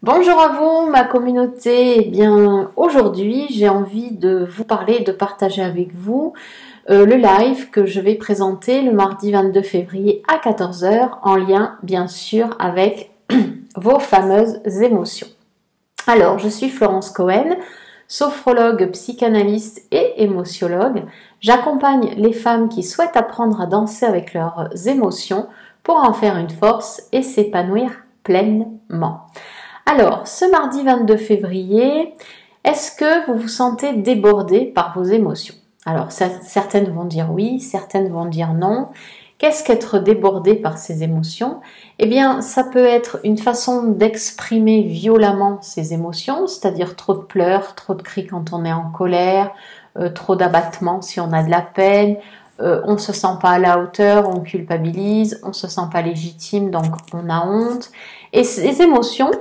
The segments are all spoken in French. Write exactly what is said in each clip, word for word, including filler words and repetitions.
Bonjour à vous, ma communauté. Eh bien, aujourd'hui, j'ai envie de vous parler et de partager avec vous euh, le live que je vais présenter le mardi vingt-deux février à quatorze heures en lien, bien sûr, avec vos fameuses émotions. Alors, je suis Florence Cohen, sophrologue, psychanalyste et émotiologue. J'accompagne les femmes qui souhaitent apprendre à danser avec leurs émotions pour en faire une force et s'épanouir pleinement. Alors, ce mardi vingt-deux février, est-ce que vous vous sentez débordé par vos émotions? Alors, certaines vont dire oui, certaines vont dire non. Qu'est-ce qu'être débordé par ses émotions? Eh bien, ça peut être une façon d'exprimer violemment ses émotions, c'est-à-dire trop de pleurs, trop de cris quand on est en colère, euh, trop d'abattement si on a de la peine, euh, on ne se sent pas à la hauteur, on culpabilise, on ne se sent pas légitime, donc on a honte. Et ces émotions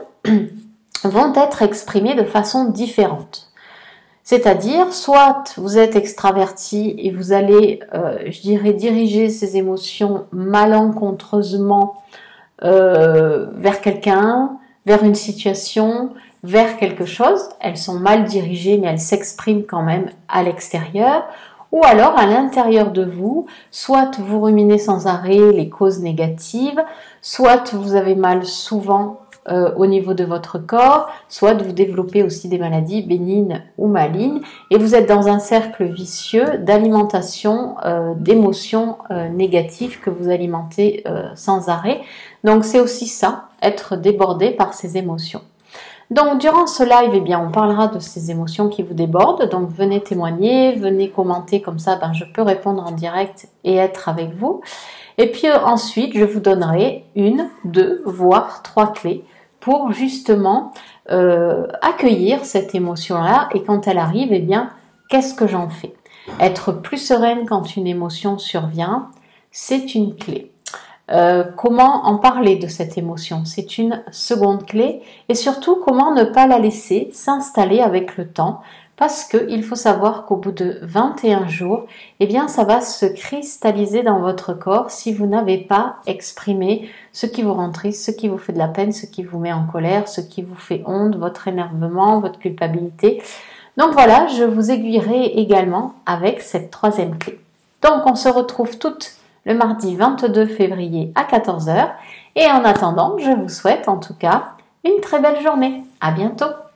vont être exprimées de façon différente. C'est-à-dire, soit vous êtes extraverti et vous allez, euh, je dirais, diriger ces émotions malencontreusement euh, vers quelqu'un, vers une situation, vers quelque chose. Elles sont mal dirigées, mais elles s'expriment quand même à l'extérieur. Ou alors, à l'intérieur de vous, soit vous ruminez sans arrêt les causes négatives, soit vous avez mal souvent euh, au niveau de votre corps, soit vous développez aussi des maladies bénignes ou malignes, et vous êtes dans un cercle vicieux d'alimentation euh, d'émotions euh, négatives que vous alimentez euh, sans arrêt. Donc c'est aussi ça, être débordé par ces émotions. Donc, durant ce live, eh bien, on parlera de ces émotions qui vous débordent. Donc, venez témoigner, venez commenter, comme ça, ben, je peux répondre en direct et être avec vous. Et puis euh, ensuite, je vous donnerai une, deux, voire trois clés pour justement euh, accueillir cette émotion-là. Et quand elle arrive, eh bien, qu'est-ce que j'en fais? Être plus sereine quand une émotion survient, c'est une clé. Euh, comment en parler de cette émotion? C'est une seconde clé. Et surtout, comment ne pas la laisser s'installer avec le temps, parce qu'il faut savoir qu'au bout de vingt et un jours, eh bien, ça va se cristalliser dans votre corps si vous n'avez pas exprimé ce qui vous rend triste, ce qui vous fait de la peine, ce qui vous met en colère, ce qui vous fait honte, votre énervement, votre culpabilité. Donc voilà, je vous aiguillerai également avec cette troisième clé. Donc, on se retrouve toutes le mardi vingt-deux février à quatorze heures. Et en attendant, je vous souhaite en tout cas une très belle journée. À bientôt!